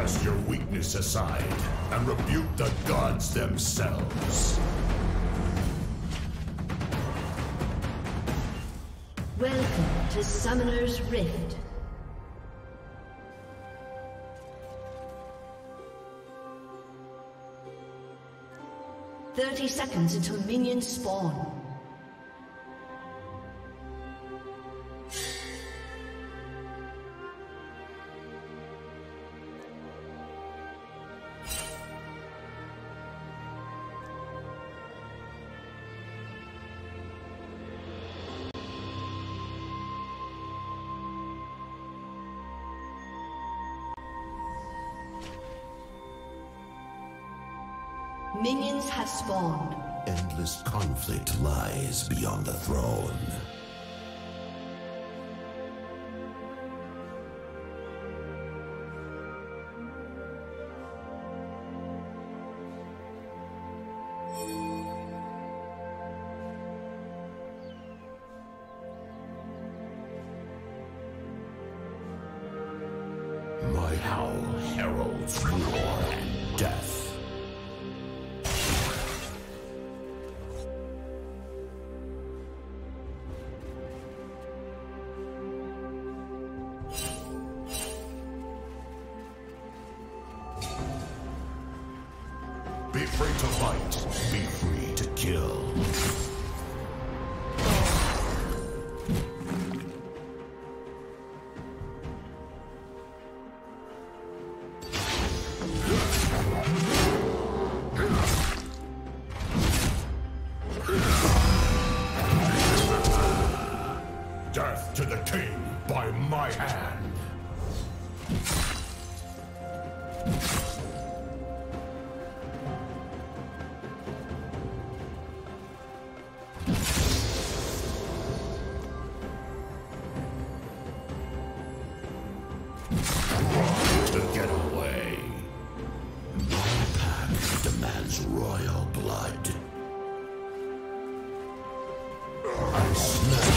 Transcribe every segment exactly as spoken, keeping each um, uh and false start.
Cast your weakness aside and rebuke the gods themselves. Welcome to Summoner's Rift. Thirty seconds until minions spawn. Minions have spawned. Endless conflict lies beyond the throne. My howl heralds war and death. Be free to fight, be free to kill. Death to the king by my hand. To get away. My path demands royal blood. I snap.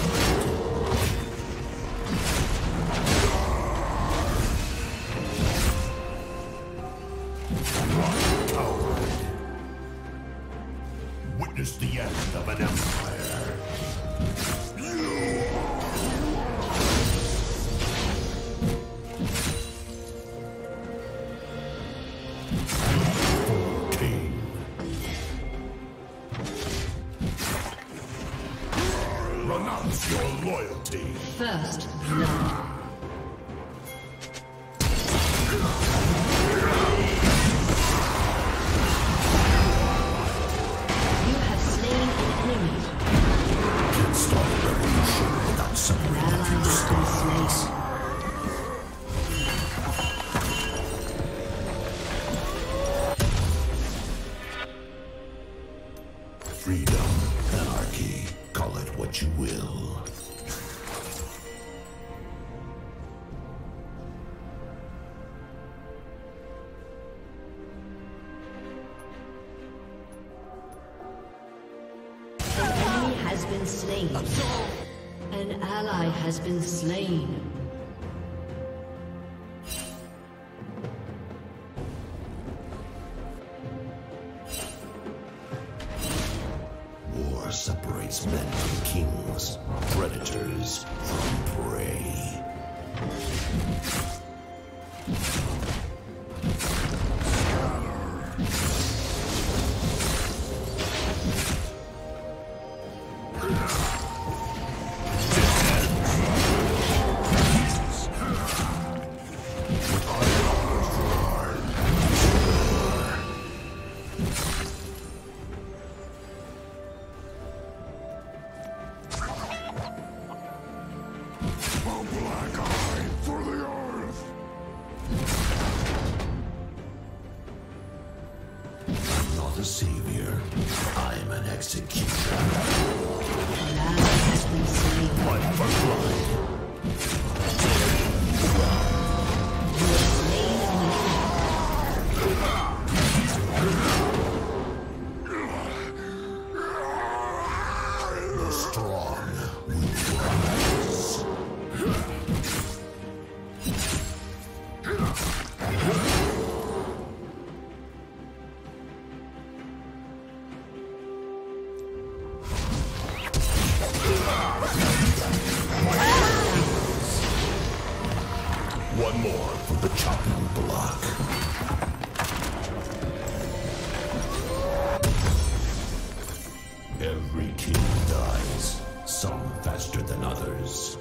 Coward. Witness the end of an empire. Renounce your loyalty. First blood. You have slain an enemy. Can't start a revolution without separating from the stars. Freedom, anarchy, call it what you will. An enemy has been slain. An ally has been slain. War separates men from kings, predators from prey. A savior, I'm an executioner. An ally has been slain. Blood for blood. You have slain an enemy. The strong will rise. for the chopping block. Every king dies, some faster than others.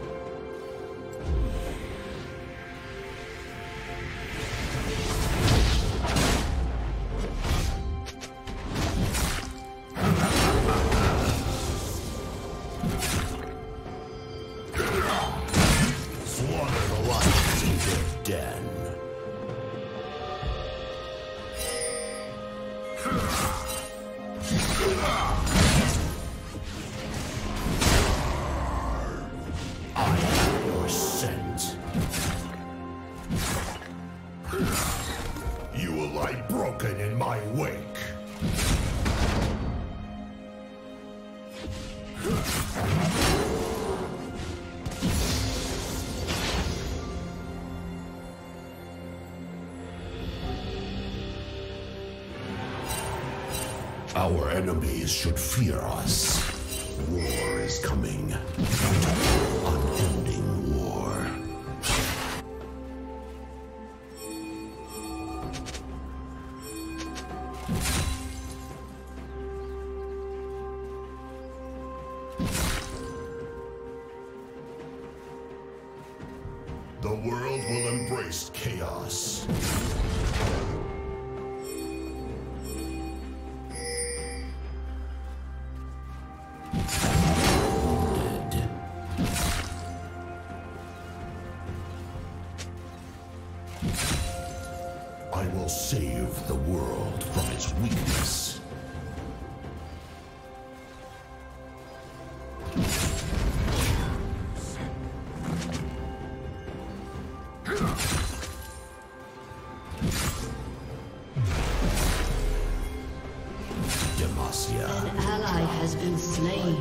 You will lie broken in my wake. Our enemies should fear us. War is coming. Unending war. The world will embrace chaos. I will save the world from its weakness. An ally has been slain.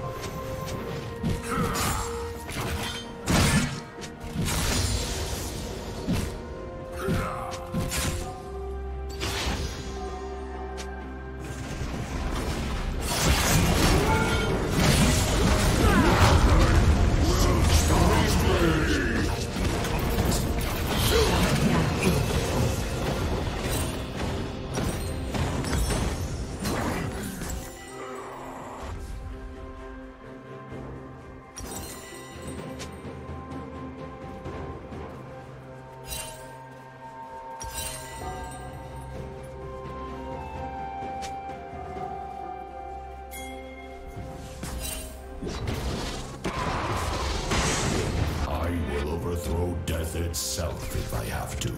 I will overthrow death itself if I have to.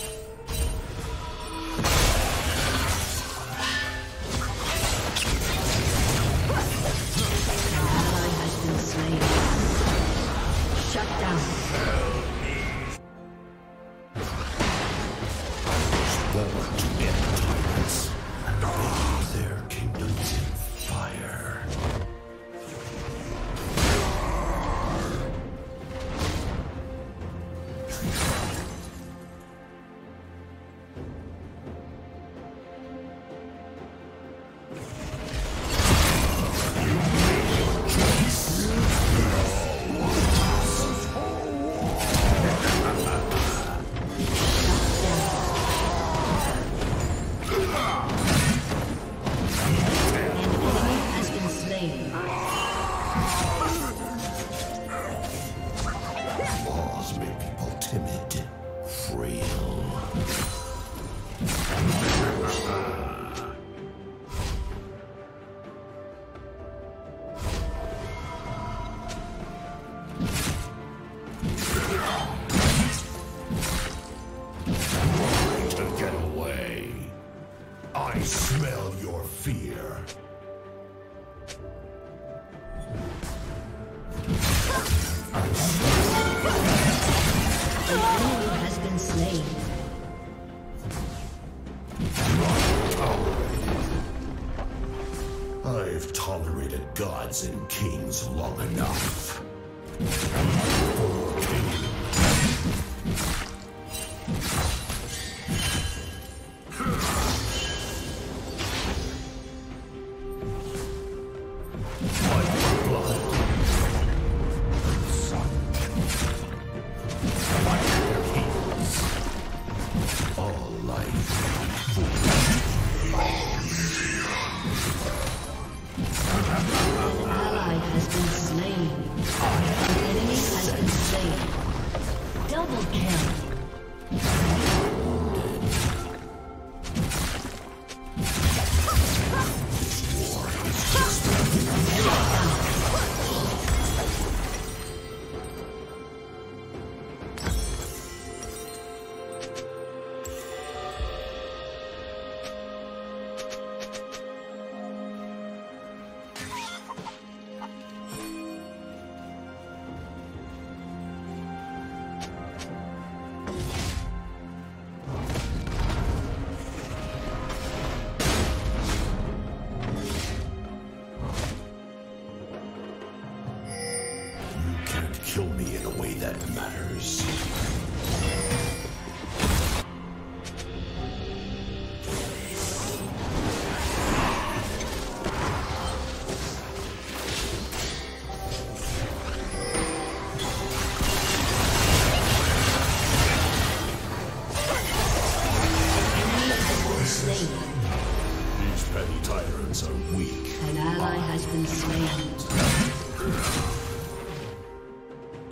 An ally has been slain. Shut down. Born to end tyrants and bathe their kingdoms in fire. Laws make people timid, frail. Try to get away. I smell your fear. An enemy has been slain. I've tolerated gods and kings long enough. Blood.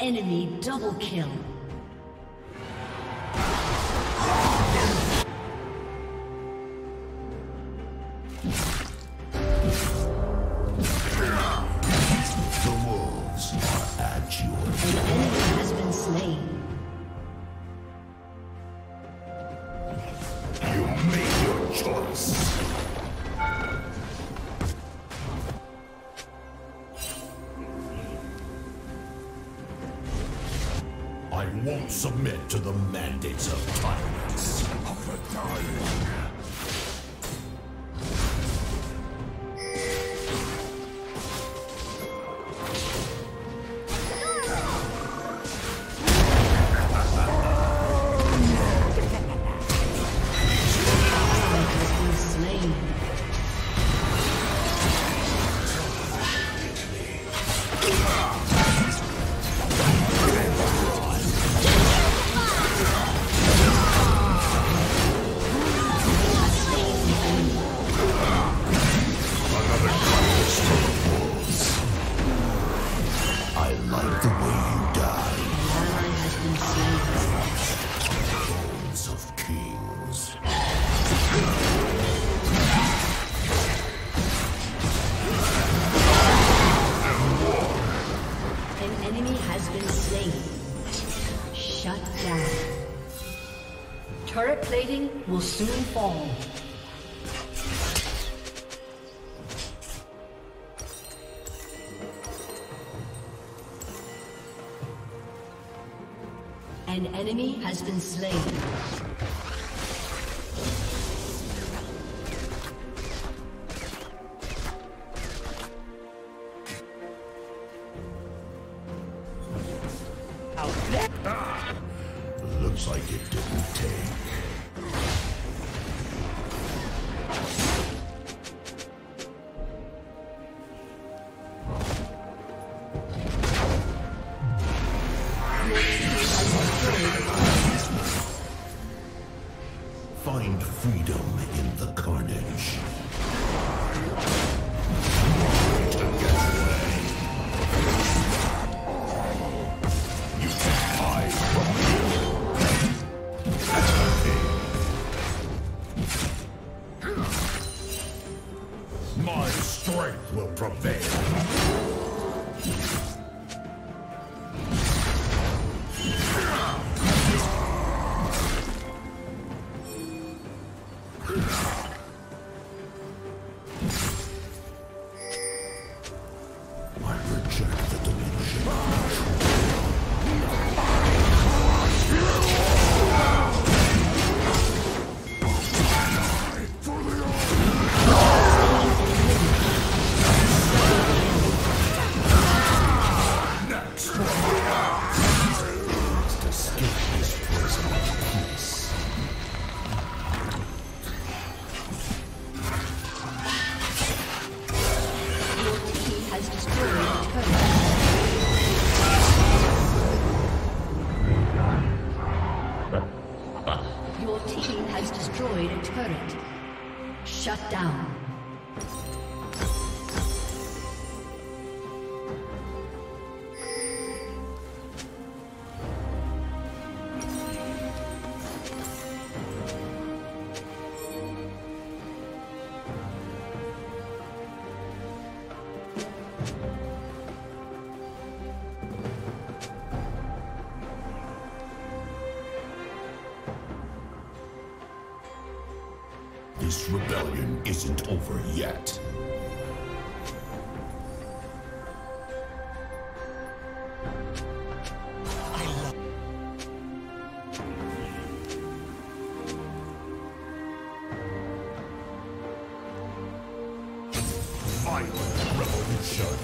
Enemy double kill. The wolves are at your An enemy has been slain. You made your choice. I won't submit to the mandates of tyrants. Of the dying. Turret plating will soon fall. An enemy has been slain. Ah, looks like it didn't take. Find freedom in the carnage. To get away. You can't hide from me. Attack me. My strength will prevail. Your team has destroyed a turret. Shut down. This rebellion isn't over yet. Violent revolution.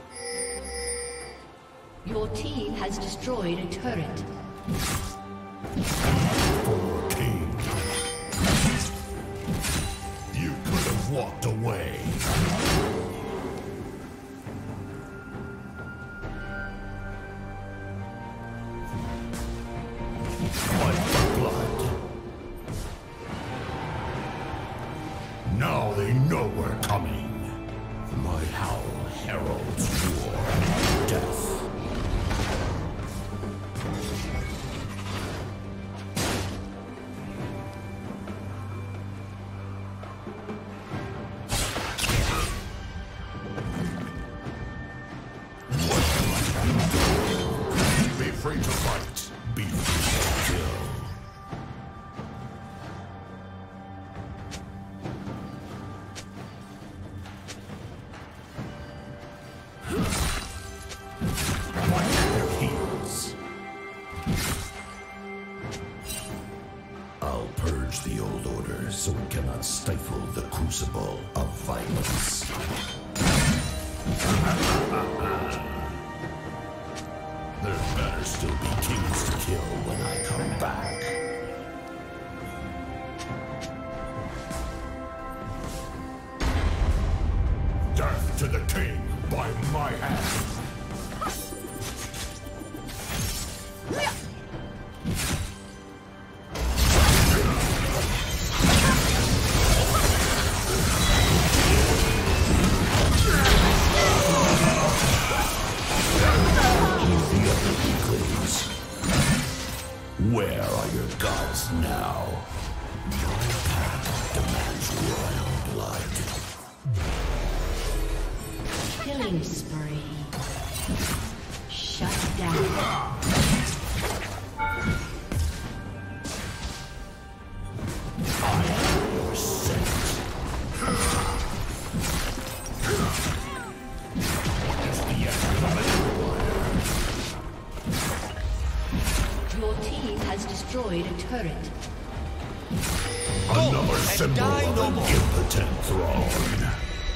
Your team has destroyed a turret. For king. You could have walked away. Fight for blood. Now they know we're coming. My howl heralds war and death. Be free to fight. Be free to kill. I'll purge the old order so it cannot stifle the crucible of violence. There better still be kings to kill when I come back. Death to the king by my hand. Where are your gods now? My path demands royal blood. Killing spree. Shut down. I am your scent. What is the end of it? Your team has destroyed a turret. Another symbol of an impotent throne.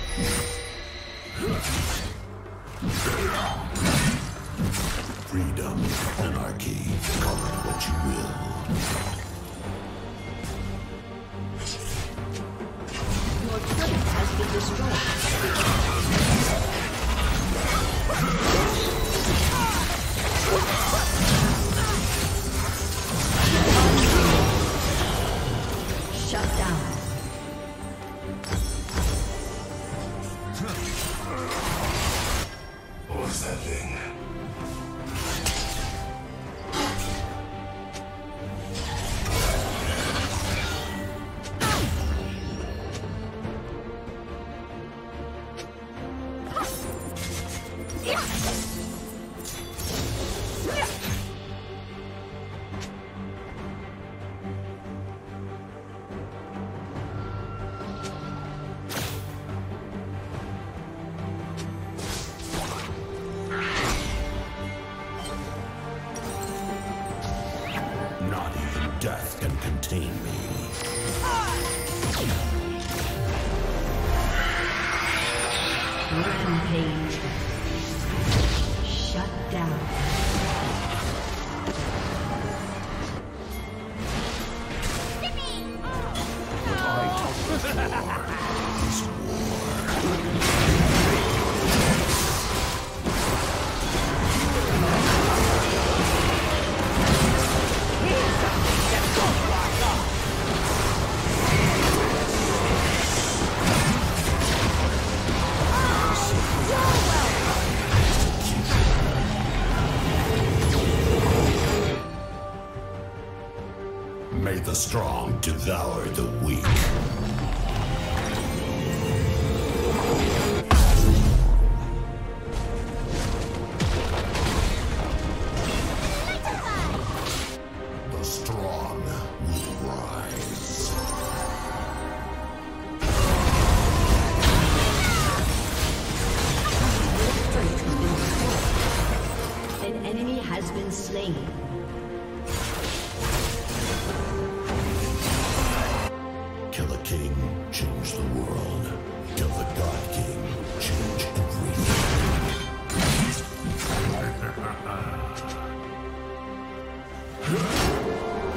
Freedom, anarchy, call it what you will. Your turret has been destroyed. Shut down. What was that thing? Not even death can contain me. Rampage. Shut down. What I hope for is war. May the strong devour the weak. The strong will rise. An enemy has been slain. Kill a king, change the world. Kill the God King, change everything.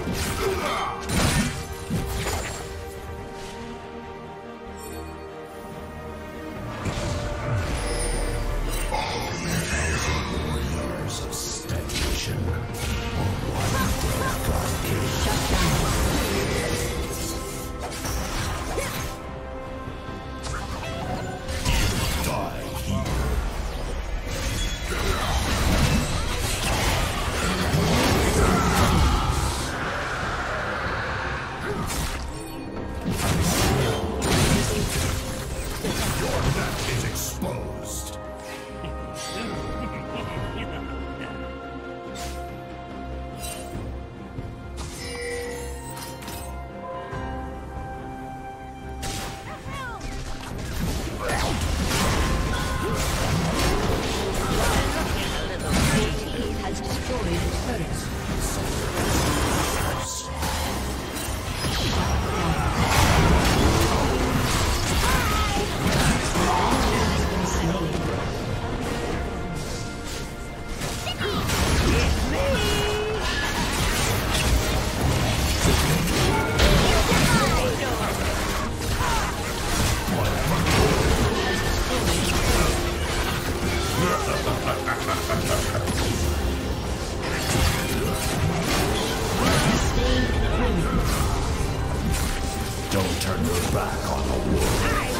Don't turn your back on the world.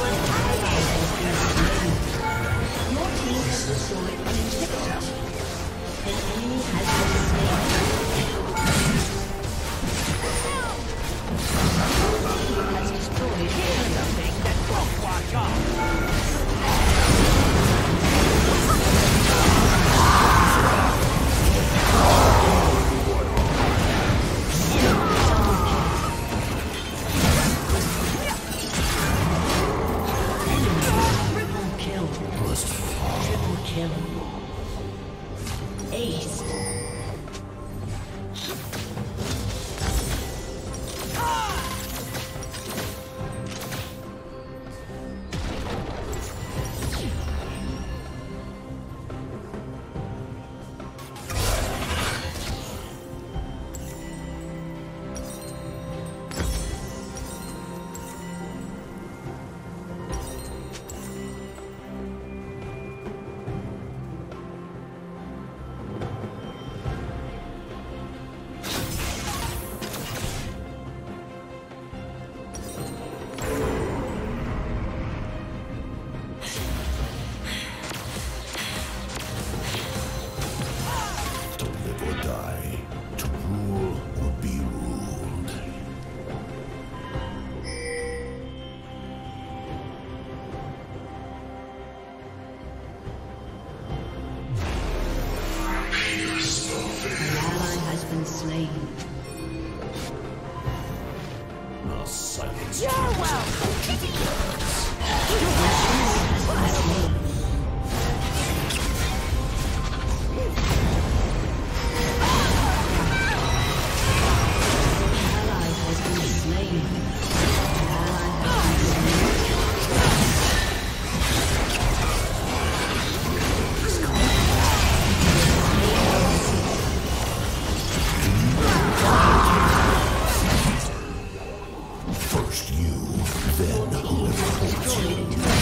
Your team has destroyed an inhibitor. An enemy has been slain. Your team has destroyed something that won't watch off. Slain. The silence. You're welcome. First you, then whoever holds you.